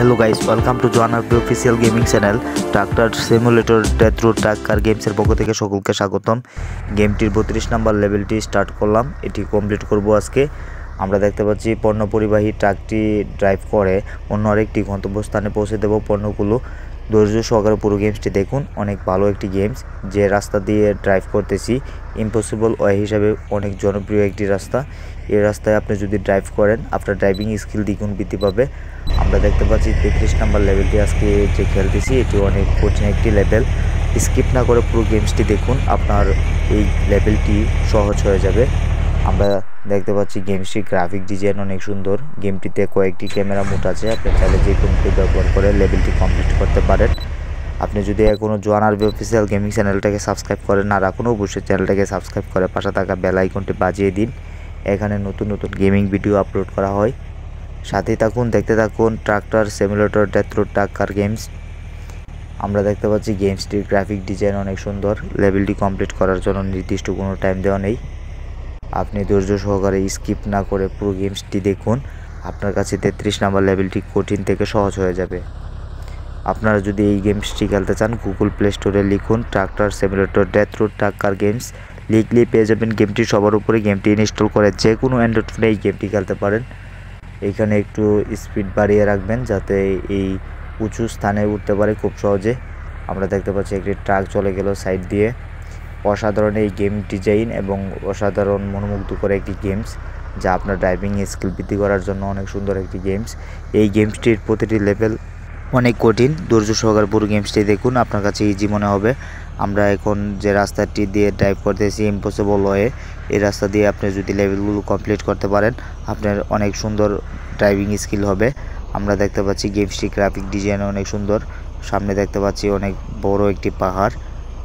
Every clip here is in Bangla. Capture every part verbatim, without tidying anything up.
Hello guys, welcome to Joanna official gaming channel tractor simulator death road truck car গেমসের পক্ষ থেকে সকলকে স্বাগতম। গেমটির বত্রিশ নাম্বার লেভেলটি স্টার্ট করলাম, এটি কমপ্লিট করব আজকে। আমরা দেখতে পাচ্ছি পণ্য পরিবাহী ট্রাকটি ড্রাইভ করে অন্য আরেকটি গন্তব্যস্থানে পৌঁছে দেব পণ্যগুলো। ধৈর্য সহকারে পুরো গেমসটি দেখুন, অনেক ভালো একটি গেমস। যে রাস্তা দিয়ে ড্রাইভ করতেছি ইম্পসিবল ওয়ে হিসাবে অনেক জনপ্রিয় একটি রাস্তা। এই রাস্তায় আপনি যদি ড্রাইভ করেন আপনার ড্রাইভিং স্কিল দ্বিগুণ বৃদ্ধি পাবে। আমরা দেখতে পাচ্ছি তেত্রিশ নাম্বার লেভেলটি আজকে যে খেলতেছি এটি অনেক কঠিন একটি লেভেল। স্কিপ না করে পুরো গেমসটি দেখুন, আপনার এই লেভেলটি সহজ হয়ে যাবে। আমরা দেখতে পাচ্ছি গেমসটির গ্রাফিক ডিজাইন অনেক সুন্দর। গেমটিতে কয়েকটি ক্যামেরা মোড আছে, আপনি চাইলে যে কোনোটি ব্যবহার করে লেভেলটি কমপ্লিট করতে পারেন। আপনি যদি এখনও জোয়ান আরবি অফিসিয়াল গেমিং চ্যানেলটাকে সাবস্ক্রাইব করেন না রাখুন, অবশ্যই চ্যানেলটাকে সাবস্ক্রাইব করে পাশে থাকা বেল আইকনটি বাজিয়ে দিন। এখানে নতুন নতুন গেমিং ভিডিও আপলোড করা হয়। সাথেই থাকুন, দেখতে থাকুন tractor simulator death road truck car games. আমরা দেখতে পাচ্ছি গেমসটির গ্রাফিক ডিজাইন অনেক সুন্দর। লেভেলটি কমপ্লিট করার জন্য নির্দিষ্ট কোনো টাইম দেওয়া নেই, আপনি ধৈর্য সহকারে স্কিপ না করে পুরো গেমসটি দেখুন। আপনার কাছে তেত্রিশ নাম্বার লেভেলটি কঠিন থেকে সহজ হয়ে যাবে। আপনারা যদি এই গেমসটি খেলতে চান গুগল প্লে স্টোরে লিখুন tractor simulator death road truck car games, লিখলেই পেয়ে যাবেন গেমটি। সবার উপরে গেমটি ইনস্টল করে যে কোনো অ্যান্ড্রয়েড ফোনে এই গেমটি খেলতে পারেন। এইখানে একটু স্পিড বাড়িয়ে রাখবেন যাতে এই উঁচু স্থানে উঠতে পারে খুব সহজে। আমরা দেখতে পাচ্ছি একটি ট্রাক চলে গেল সাইড দিয়ে। অসাধারণ এই গেম ডিজাইন এবং অসাধারণ মনোমুগ্ধকর একটি গেমস, যা আপনার ড্রাইভিং স্কিল বৃদ্ধি করার জন্য অনেক সুন্দর একটি গেমস। এই গেমসটির প্রতিটি লেভেল অনেক কঠিন, ধৈর্য সহকারে পুরো গেমসটি দেখুন, আপনার কাছে ইজি মনে হবে। আমরা এখন যে রাস্তাটি দিয়ে ড্রাইভ করতেছি ইম্পসিবল ওয়ে, এই রাস্তা দিয়ে আপনি যদি লেভেলগুলো কমপ্লিট করতে পারেন আপনার অনেক সুন্দর ড্রাইভিং স্কিল হবে। আমরা দেখতে পাচ্ছি গেমসটি গ্রাফিক ডিজাইন অনেক সুন্দর। সামনে দেখতে পাচ্ছি অনেক বড় একটি পাহাড়।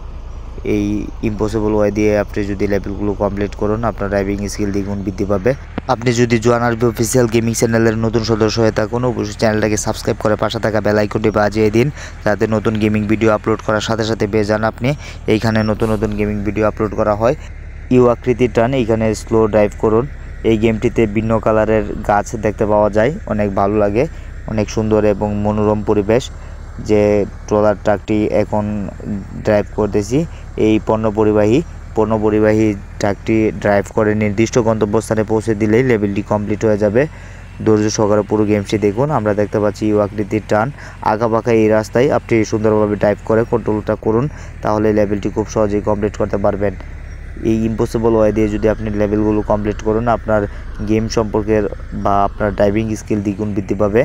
এই ইম্পসিবল ওয়ে দিয়ে আপনি যদি লেভেলগুলো কমপ্লিট করুন আপনার ড্রাইভিং স্কিল দ্বিগুণ বৃদ্ধি পাবে। আপনি যদি জোয়ান আরবি অফিসিয়াল গেমিং চ্যানেলের নতুন সদস্য হয়ে থাকুন অবশ্যই চ্যানেলটাকে সাবস্ক্রাইব করে পাশে থাকা বেল আইকনটি বাজিয়ে দিন, যাতে নতুন গেমিং ভিডিও আপলোড করার সাথে সাথে পেয়ে যান আপনি। এইখানে নতুন নতুন গেমিং ভিডিও আপলোড করা হয়। ইউ আকৃতির টান, এইখানে স্লো ড্রাইভ করুন। এই গেমটিতে ভিন্ন কালারের গাছ দেখতে পাওয়া যায়, অনেক ভালো লাগে, অনেক সুন্দর এবং মনোরম পরিবেশ। যে ট্রলার ট্রাকটি এখন ড্রাইভ করতেছি এই পণ্য পরিবাহী পণ্য পরিবাহী ট্রাকটি ড্রাইভ করে নির্দিষ্ট গন্তব্যস্থানে পৌঁছে দিলেই লেভেলটি কমপ্লিট হয়ে যাবে। ধৈর্য সহকারে পুরো গেমসটি দেখুন। আমরা দেখতে পাচ্ছি ইউ আকৃতির টান, আঁকাবাঁকা এই রাস্তায় আপনি সুন্দরভাবে ড্রাইভ করে কন্ট্রোলটা করুন, তাহলে লেভেলটি খুব সহজেই কমপ্লিট করতে পারবেন। এই ইম্পসিবল ওয়ে দিয়ে যদি আপনি লেভেলগুলো কমপ্লিট করুন আপনার গেম সম্পর্কের বা আপনার ড্রাইভিং স্কিল দ্বিগুণ বৃদ্ধি পাবে।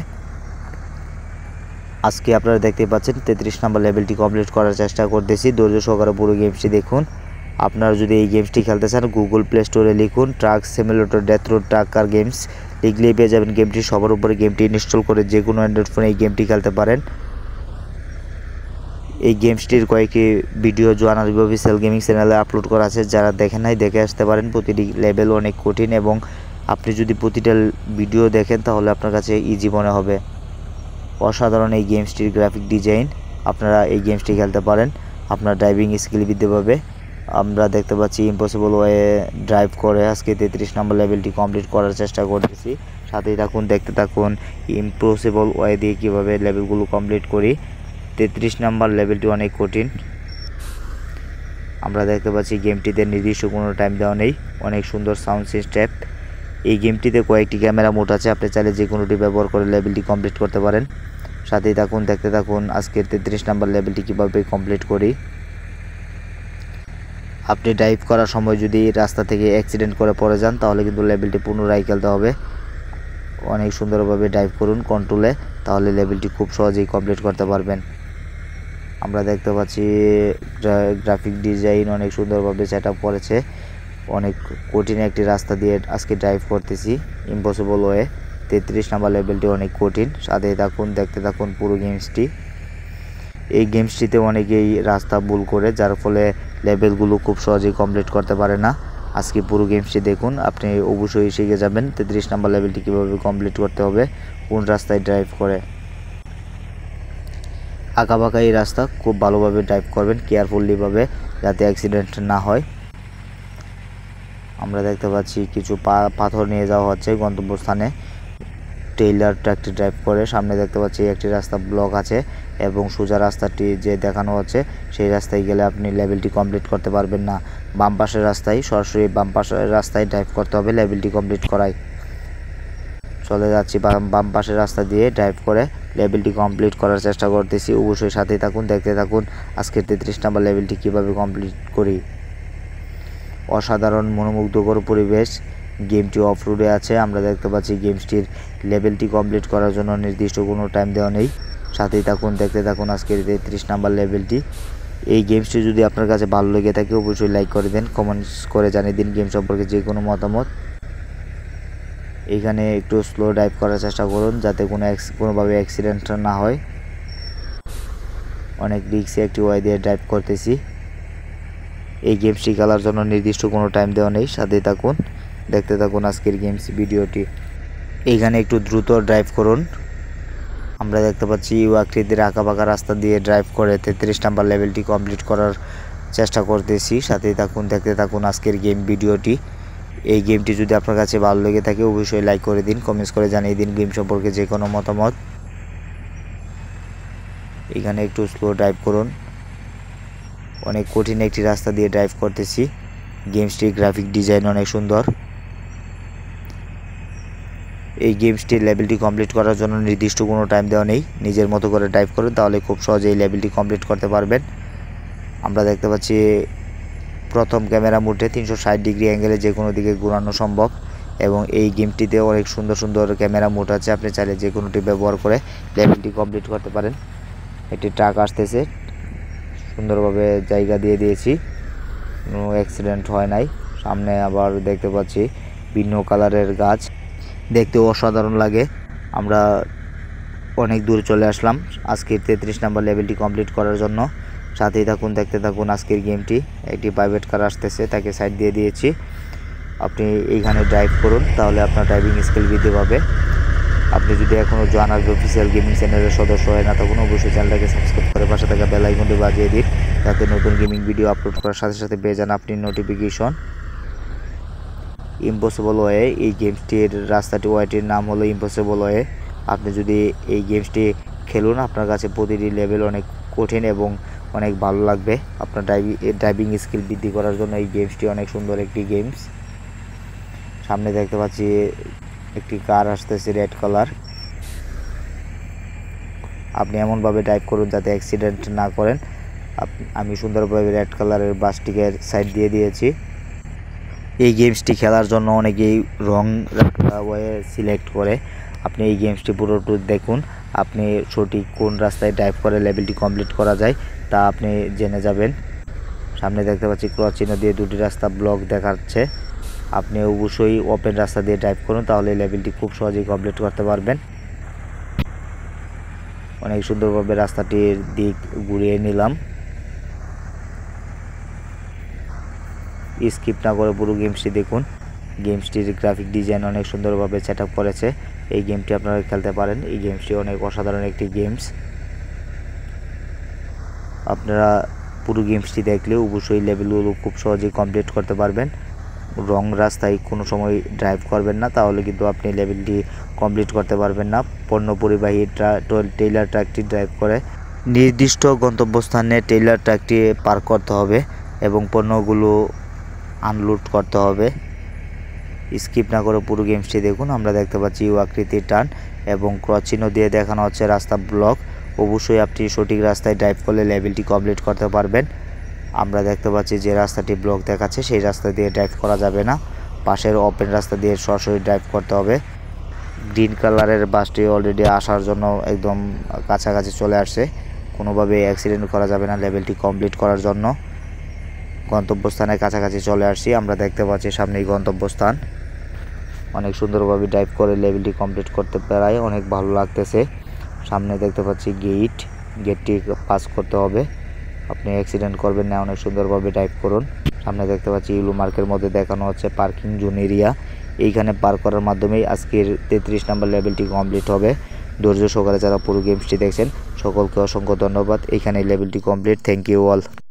আজকে আপনারা দেখতে পাচ্ছেন তেত্রিশ নাম্বার লেভেলটি কমপ্লিট করার চেষ্টা করতেছি, ধৈর্য সহকারে পুরো গেমসটি দেখুন। আপনারা যদি এই গেমসটি খেলতে চান গুগল প্লে স্টোরে লিখুন truck simulator death road truck car games, লিখলেই পেয়ে যাবেন গেমটি। সবার উপরে গেমটি ইনস্টল করে যে কোনো অ্যান্ড্রয়েড ফোনে এই গেমটি খেলতে পারেন। এই গেমসটির কয়েকটি ভিডিও জোয়ান আরবি অফিসিয়াল গেমিং চ্যানেলে আপলোড করা আছে, যারা দেখেন নাই দেখে আসতে পারেন। প্রতিটি লেভেল অনেক কঠিন এবং আপনি যদি প্রতিটা ভিডিও দেখেন তাহলে আপনার কাছে ইজি মনে হবে। অসাধারণ এই গেমসটির গ্রাফিক ডিজাইন, আপনারা এই গেমসটি খেলতে পারেন, আপনার ড্রাইভিং স্কিল বৃদ্ধি পাবে। আমরা দেখতে পাচ্ছি ইম্পসিবল ওয়ে ড্রাইভ করে আজকে তেত্রিশ নম্বর লেভেলটি কমপ্লিট করার চেষ্টা করতেছি। সাথেই থাকুন, দেখতে থাকুন ইম্পসিবল ওয়ে দিয়ে কীভাবে লেভেলগুলো কমপ্লিট করি। তেত্রিশ নম্বর লেভেলটি অনেক কঠিন। আমরা দেখতে পাচ্ছি গেমটিতে নির্দিষ্ট কোনো টাইম দেওয়া নেই, অনেক সুন্দর সাউন্ড সিস্টেম। এই গেমটিতে কয়েকটি ক্যামেরা মোড আছে, আপনি চাইলে যে কোনোটি ব্যবহার করে লেভেলটি কমপ্লিট করতে পারেন। সাথেই থাকুন, দেখতে থাকুন আজকে তেত্রিশ নাম্বার লেভেলটি কীভাবে কমপ্লিট করি। আপনি ড্রাইভ করার সময় যদি রাস্তা থেকে অ্যাক্সিডেন্ট করে পড়ে যান তাহলে কিন্তু লেভেলটি পুনরায় খেলতে হবে। অনেক সুন্দরভাবে ড্রাইভ করুন কন্ট্রোলে, তাহলে লেভেলটি খুব সহজেই কমপ্লিট করতে পারবেন। আমরা দেখতে পাচ্ছি গ্রাফিক ডিজাইন অনেক সুন্দরভাবে সেট আপ করেছে। অনেক কঠিন একটি রাস্তা দিয়ে আজকে ড্রাইভ করতেছি ইম্পসিবল ওয়ে। তেত্রিশ নাম্বার লেভেলটি অনেক কঠিন। সাথে থাকুন, দেখতে থাকুন পুরো গেমসটি। এই গেমসটিতে অনেকেই রাস্তা ভুল করে, যার ফলে লেভেলগুলো খুব সহজেই কমপ্লিট করতে পারে না। আজকে পুরো গেমসটি দেখুন, আপনি অবশ্যই শিখে যাবেন তেত্রিশ নাম্বার লেভেলটি কীভাবে কমপ্লিট করতে হবে, কোন রাস্তায় ড্রাইভ করে। আঁকাবাঁকা এই রাস্তা খুব ভালোভাবে ড্রাইভ করবেন কেয়ারফুলিভাবে, যাতে অ্যাক্সিডেন্ট না হয়। আমরা দেখতে পাচ্ছি কিছু পাথর নিয়ে যাওয়া হচ্ছে গন্তব্যস্থানে। টেইলার ট্রাকটি ড্রাইভ করে। সামনে দেখতে পাচ্ছি একটি রাস্তা ব্লক আছে এবং সোজা রাস্তাটি যে দেখানো হচ্ছে সেই রাস্তায় গেলে আপনি লেভেলটি কমপ্লিট করতে পারবেন না। বাম পাশের রাস্তায় সরাসরি বাম পাশের রাস্তায় ড্রাইভ করতে হবে লেভেলটি কমপ্লিট করায়। চলে যাচ্ছি বাম পাশের রাস্তা দিয়ে ড্রাইভ করে লেভেলটি কমপ্লিট করার চেষ্টা করতেছি। অবশ্যই সাথেই থাকুন, দেখতে থাকুন আজকের তেত্রিশ নাম্বার লেভেলটি কীভাবে কমপ্লিট করি। অসাধারণ মনোমুগ্ধকর পরিবেশ। গেমটি অফ রোডে আছে। আমরা দেখতে পাচ্ছি গেমসটির লেভেলটি কমপ্লিট করার জন্য নির্দিষ্ট কোনো টাইম দেওয়া নেই। সাথেই থাকুন, দেখতে থাকুন আজকের তেত্রিশ নাম্বার লেভেলটি। এই গেমসটি যদি আপনার কাছে ভালো লেগে থাকে অবশ্যই লাইক করে দেন, কমেন্টস করে জানিয়ে দিন গেম সম্পর্কে যে কোনো মতামত। এখানে একটু স্লো ড্রাইভ করার চেষ্টা করুন যাতে কোনো কোনোভাবে অ্যাক্সিডেন্ট না হয়। অনেক রিস্কি একটি ওয়াই দিয়ে ড্রাইভ করতেছি। এই গেমসটি খেলার জন্য নির্দিষ্ট কোনো টাইম দেওয়া নেই। সাথেই থাকুন, দেখতে থাকুন আজকের গেমস ভিডিওটি। এইখানে একটু দ্রুত ড্রাইভ করুন। আমরা দেখতে পাচ্ছি ইউ আকৃতির আঁকা বাঁকা রাস্তা দিয়ে ড্রাইভ করে তেত্রিশ নাম্বার লেভেলটি কমপ্লিট করার চেষ্টা করতেছি। সাথেই থাকুন, দেখতে থাকুন আজকের গেম ভিডিওটি। এই গেমটি যদি আপনার কাছে ভালো লেগে থাকে অবশ্যই লাইক করে দিন, কমেন্টস করে জানিয়ে দিন গেম সম্পর্কে যে কোনো মতামত। এখানে একটু স্লো ড্রাইভ করুন। অনেক কঠিন একটি রাস্তা দিয়ে ড্রাইভ করতেছি। গেমসটির গ্রাফিক ডিজাইন অনেক সুন্দর। এই গেমসটির লেভেলটি কমপ্লিট করার জন্য নির্দিষ্ট কোনো টাইম দেওয়া নেই। নিজের মতো করে ড্রাইভ করুন, তাহলে খুব সহজে এই লেভেলটি কমপ্লিট করতে পারবেন। আমরা দেখতে পাচ্ছি প্রথম ক্যামেরা মুডে তিনশো ষাট ডিগ্রি অ্যাঙ্গেলে যে কোনো দিকে ঘোরানো সম্ভব এবং এই গেমটিতে অনেক সুন্দর সুন্দর ক্যামেরা মুড আছে। আপনি চাইলে যে কোনোটি ব্যবহার করে লেভেলটি কমপ্লিট করতে পারেন। একটি ট্রাক আসতেছে, সুন্দরভাবে জায়গা দিয়ে দিয়েছি, কোনো অ্যাক্সিডেন্ট হয় নাই। সামনে আবার দেখতে পাচ্ছি ভিন্ন কালারের গাছ, দেখতে অসাধারণ লাগে। আমরা অনেক দূর চলে আসলাম আজকের তেত্রিশ নাম্বার লেভেলটি কমপ্লিট করার জন্য। সাথেই থাকুন, দেখতে থাকুন আজকের গেমটি। একটি প্রাইভেট কার আসতেছে, তাকে সাইড দিয়ে দিয়েছি। আপনি এইখানে ড্রাইভ করুন, তাহলে আপনার ড্রাইভিং স্কিল বৃদ্ধি পাবে। আপনি যদি এখনও জোয়ান আসবে অফিসিয়াল গেমিং চ্যানেলের সদস্য হয় না তখন অবশ্যই চ্যানেলটাকে সাবস্ক্রাইব করে পাশে থাকা বেল আইকনটি বাজিয়ে দিন, যাতে নতুন গেমিং ভিডিও আপলোড করার সাথে সাথে পেয়ে যান আপনি নোটিফিকেশন। ইম্পসিবল ওয়ে, এই গেমসটির রাস্তাটি ওয়াইটির নাম হলো ইম্পসিবল ওয়ে। আপনি যদি এই গেমসটি খেলুন আপনার কাছে প্রতিটি লেভেল অনেক কঠিন এবং অনেক ভালো লাগবে। আপনার ড্রাইভিং ড্রাইভিং স্কিল বৃদ্ধি করার জন্য এই গেমসটি অনেক সুন্দর একটি গেমস। সামনে দেখতে পাচ্ছি একটি কার আসতেছে রেড কালার। আপনি এমনভাবে ড্রাইভ করুন যাতে অ্যাক্সিডেন্ট না করেন। আমি সুন্দরভাবে রেড কালারের বাসটিকে সাইড দিয়ে দিয়েছি। এই গেমসটি খেলার জন্য অনেকেই রং ওয়ে সিলেক্ট করে। আপনি এই গেমসটি পুরোটুকু দেখুন, আপনি সঠিক কোন রাস্তায় ড্রাইভ করে লেভেলটি কমপ্লিট করা যায় তা আপনি জেনে যাবেন। সামনে দেখতে পাচ্ছি ক্রস চিহ্ন দিয়ে দুটি রাস্তা ব্লক দেখাচ্ছে। আপনি অবশ্যই ওপেন রাস্তা দিয়ে ড্রাইভ করুন, তাহলে লেভেলটি খুব সহজেই কমপ্লিট করতে পারবেন। অনেক সুন্দরভাবে রাস্তাটির দিক ঘুরিয়ে নিলাম। স্কিপ না করে পুরো গেমসটি দেখুন। গেমসটির গ্রাফিক ডিজাইন অনেক সুন্দরভাবে সেট আপ করেছে। এই গেমটি আপনারা খেলতে পারেন। এই গেমসটি অনেক অসাধারণ একটি গেমস। আপনারা পুরো গেমসটি দেখলে অবশ্যই লেভেলগুলো খুব সহজেই কমপ্লিট করতে পারবেন। রং রাস্তায় কোনো সময় ড্রাইভ করবেন না, তাহলে কিন্তু আপনি লেভেলটি কমপ্লিট করতে পারবেন না। পণ্য পরিবাহী টেইলার ট্রাকটি ড্রাইভ করে নির্দিষ্ট গন্তব্যস্থানে টেইলার ট্রাকটি পার্ক করতে হবে এবং পণ্যগুলো আনলোড করতে হবে। স্কিপ না করে পুরো গেমসটি দেখুন। আমরা দেখতে পাচ্ছি ইউ আকৃতির টার্ন এবং ক্রস চিহ্ন দিয়ে দেখানো হচ্ছে রাস্তা ব্লক। অবশ্যই আপনি সঠিক রাস্তায় ড্রাইভ করলে লেভেলটি কমপ্লিট করতে পারবেন। আমরা দেখতে পাচ্ছি যে রাস্তাটি ব্লক দেখাচ্ছে সেই রাস্তা দিয়ে ড্রাইভ করা যাবে না, পাশের ওপেন রাস্তা দিয়ে সরাসরি ড্রাইভ করতে হবে। গ্রিন কালারের বাসটি অলরেডি আসার জন্য একদম কাছাকাছি চলে আসছে, কোনোভাবে অ্যাক্সিডেন্ট করা যাবে না লেভেলটি কমপ্লিট করার জন্য। গন্তব্যস্থানের কাছাকাছি চলে আসছি। আমরা দেখতে পাচ্ছি সামনেই গন্তব্যস্থান। অনেক সুন্দরভাবে ড্রাইভ করে লেভেলটি কমপ্লিট করতে পারায় অনেক ভালো লাগতেছে। সামনে দেখতে পাচ্ছি গেট, গেটটি পাস করতে হবে। আপনি অ্যাক্সিডেন্ট করবেন না, অনেক সুন্দরভাবে ড্রাইভ করুন। সামনে দেখতে পাচ্ছি ইউলো মার্কের মধ্যে দেখানো হচ্ছে পার্কিং জোন এরিয়া। এইখানে পার্ক করার মাধ্যমেই আজকের তেত্রিশ নম্বর লেভেলটি কমপ্লিট হবে। ধৈর্য সহকারে যারা পুরো গেমসটি দেখছেন সকলকে অসংখ্য ধন্যবাদ। এইখানে লেভেলটি কমপ্লিট। Thank you all.